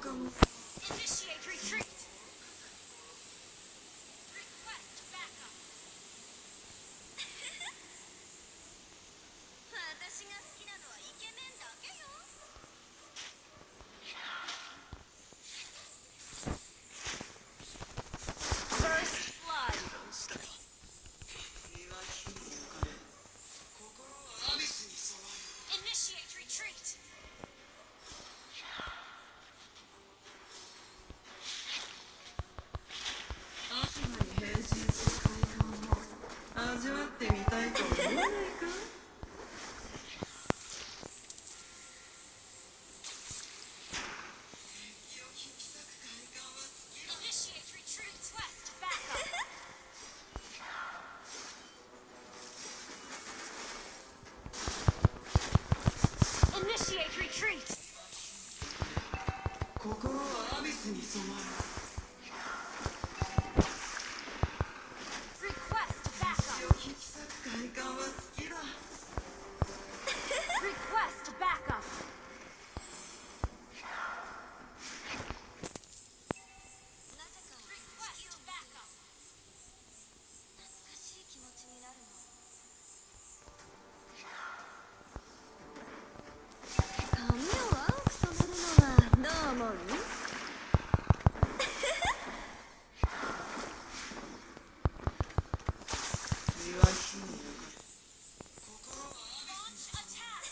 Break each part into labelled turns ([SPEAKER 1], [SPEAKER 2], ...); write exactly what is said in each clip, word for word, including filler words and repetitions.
[SPEAKER 1] Initiate retreat. Request backup. 私が好きなのはイケメンだけよ。First blood. Initiate retreat. Initiate retreat. Request backup. Initiate retreat.
[SPEAKER 2] 心はアビスに染まる。
[SPEAKER 1] Request backup.
[SPEAKER 2] 引き裂く快感は好きだ。
[SPEAKER 1] Request backup. Request backup. 懐かしい気持ちになるの。髪を青く染めるのはどう思う？
[SPEAKER 2] 君は火に焼かれ、心はアビスに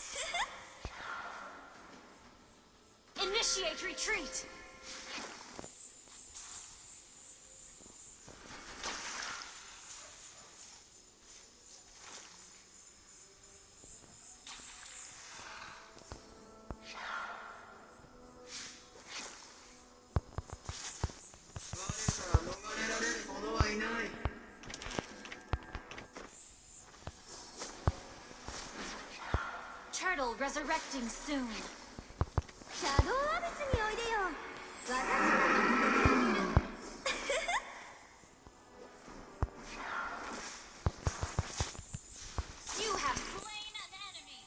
[SPEAKER 1] Initiate retreat. Turtle resurrecting soon. シャドウアビスにおいでよ。私が任せてあげる。You have slain an enemy.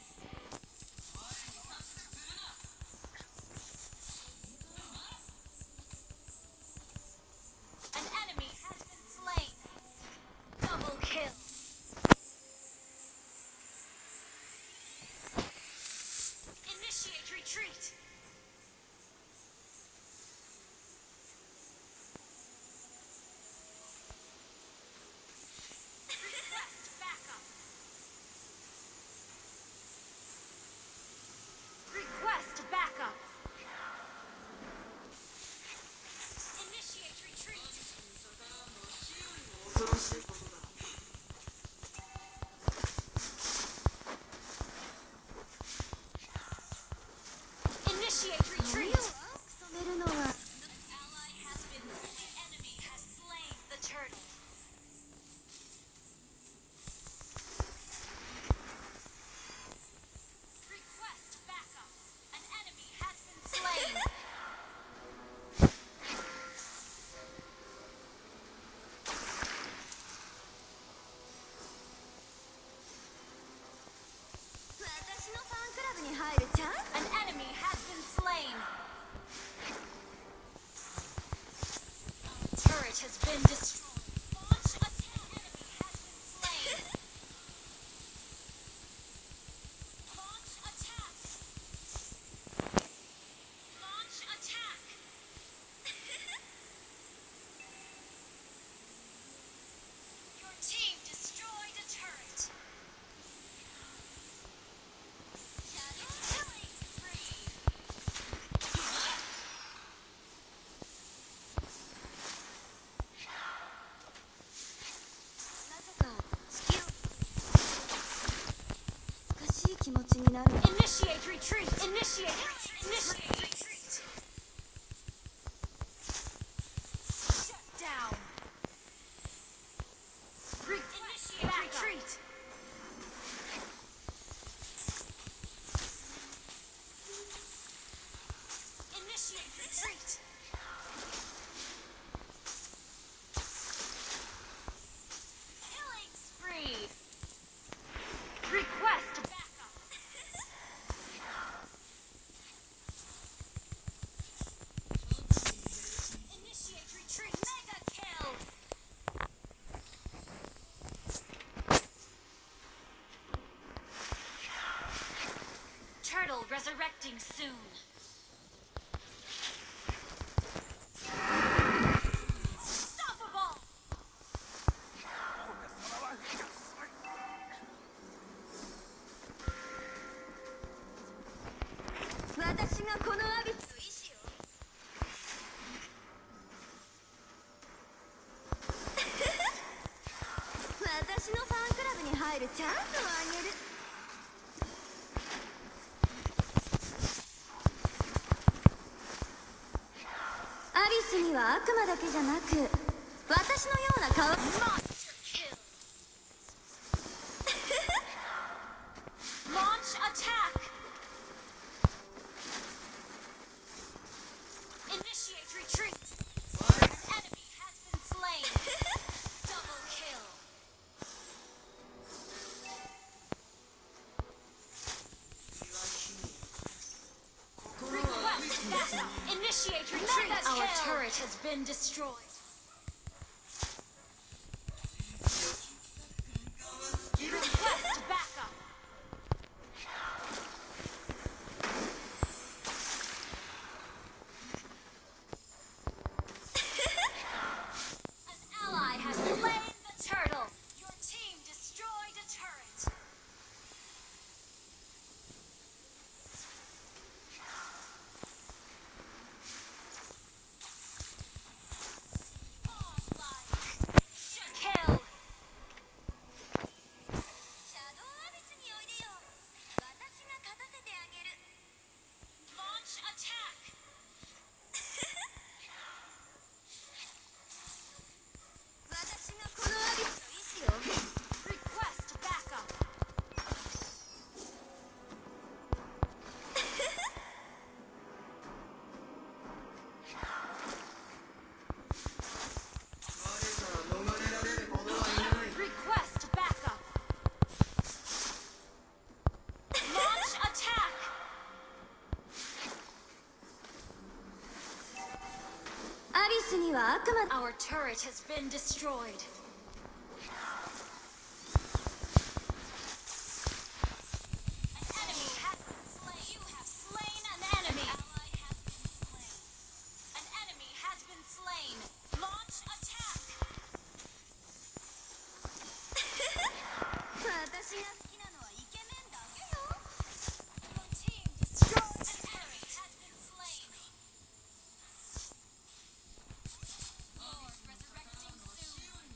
[SPEAKER 1] An enemy has been slain. Double kill. Initiate retreat. Request backup. Request backup. Initiate retreat.
[SPEAKER 2] 恐ろしいことだ。
[SPEAKER 1] Initiate resurrecting soon. Unstoppable! 私がこのアビスの意志を私のファンクラブに入るチャンスをあげる。アリスには悪魔だけじゃなく私のような顔Launch attack! Initiate retreat! An enemy has been slain! Double kill! Request backup! Initiate retreat! Our turret has been destroyed! Request backup! An ally has slain the turtle! Your team destroyed a turret! Kill! Launch attack! Request backup! Request backup! Launch attack! Our turret has been destroyed. An enemy has been slain. You have slain an enemy. An enemy has been slain. Launch attack. Your team destroyed an enemy has been slain. Lord resurrecting soon.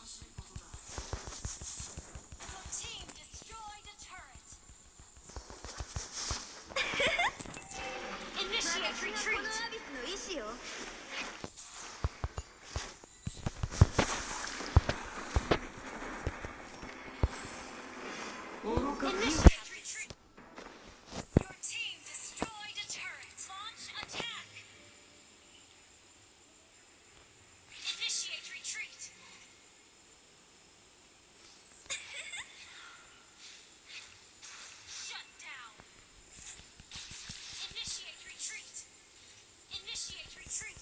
[SPEAKER 1] Your team destroyed a turret. Initiate retreat. Initiate retreat. Your team destroyed a turret. Launch attack. Initiate retreat. Shut down. Initiate retreat. Initiate retreat.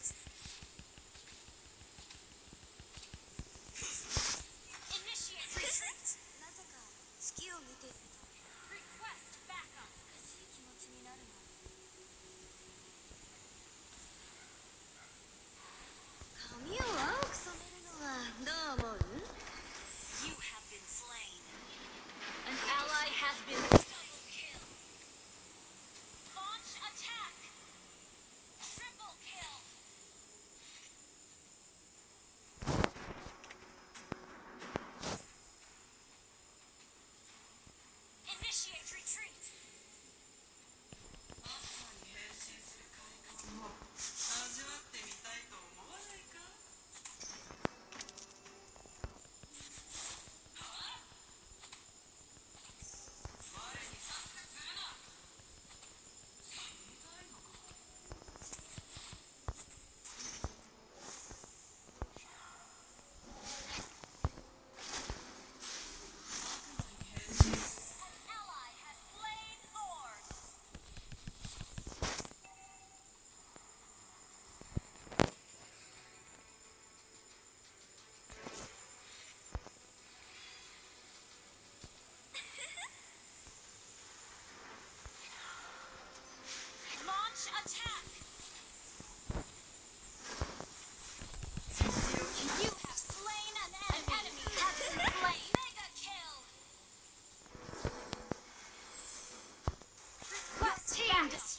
[SPEAKER 1] です